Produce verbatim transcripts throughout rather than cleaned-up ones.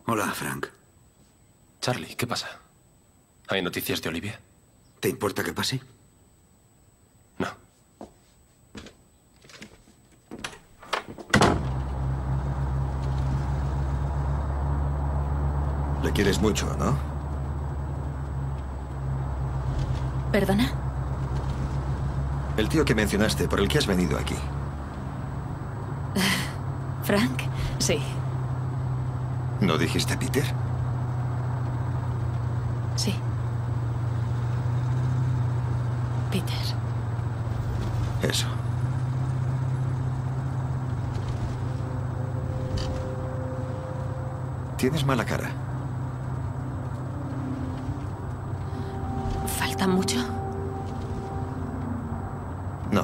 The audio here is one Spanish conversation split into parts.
Hola, Frank. Charlie, ¿qué pasa? ¿Hay noticias de Olivia? ¿Te importa que pase? No. Le quieres mucho, ¿no? ¿Perdona? El tío que mencionaste, por el que has venido aquí. ¿Frank? Sí. ¿No dijiste Peter? Sí. Peter. Eso. Tienes mala cara. ¿Falta mucho? No.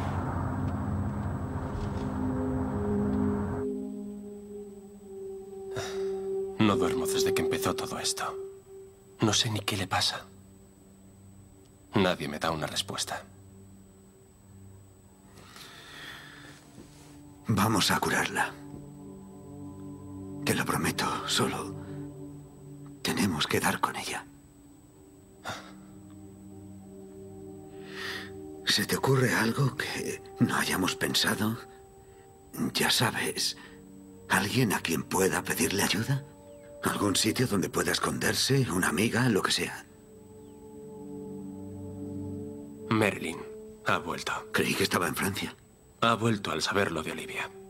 No duermo desde que empezó todo esto. No sé ni qué le pasa. Nadie me da una respuesta. Vamos a curarla. Te lo prometo, solo tenemos que dar con ella. ¿Se te ocurre algo que no hayamos pensado? Ya sabes, ¿alguien a quien pueda pedirle ayuda? ¿Algún sitio donde pueda esconderse? ¿Una amiga? Lo que sea. Marilyn ha vuelto. Creí que estaba en Francia. Ha vuelto al saber lo de Olivia.